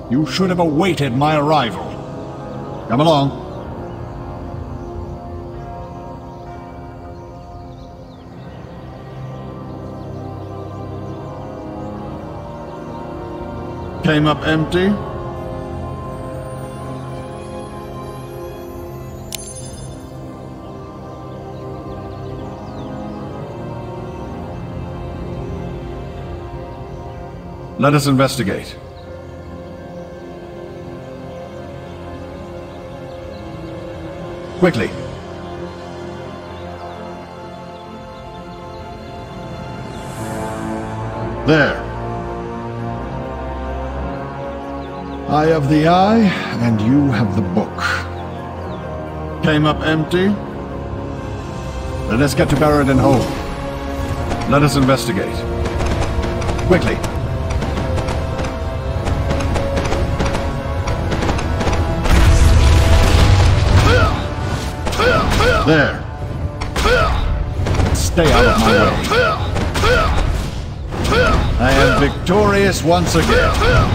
You should have awaited my arrival. Come along. Came up empty? Let us investigate. Quickly. There. I have the eye, and you have the book. Came up empty? Let us get to Barad home. Let us investigate. Quickly. There. Stay out of my way. I am victorious once again.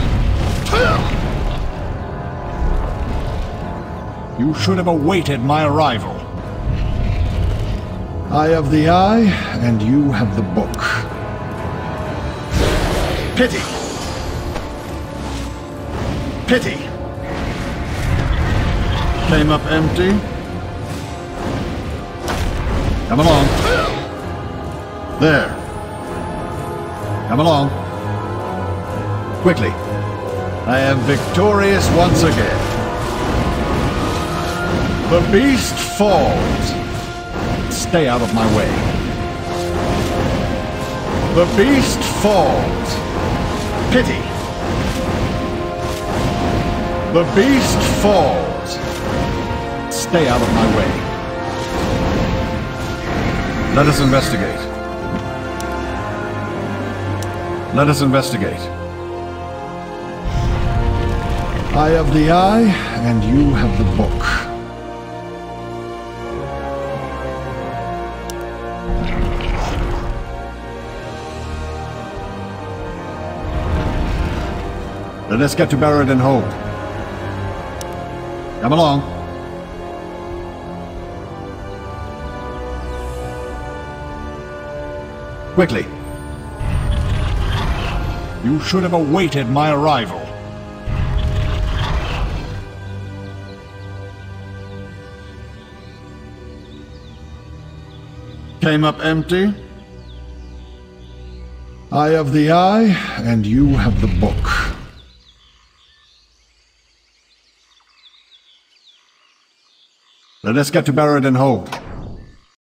You should have awaited my arrival. I have the eye, and you have the book. Pity. Pity. Came up empty? Come along. There. Come along. Quickly. I am victorious once again. The beast falls. Stay out of my way. The beast falls. Pity. The beast falls. Stay out of my way. Let us investigate. Let us investigate. I have the eye, and you have the book. Let us get to Barad home. Come along. Quickly. You should have awaited my arrival. Came up empty? I have the eye, and you have the book. Let us get to Barad home.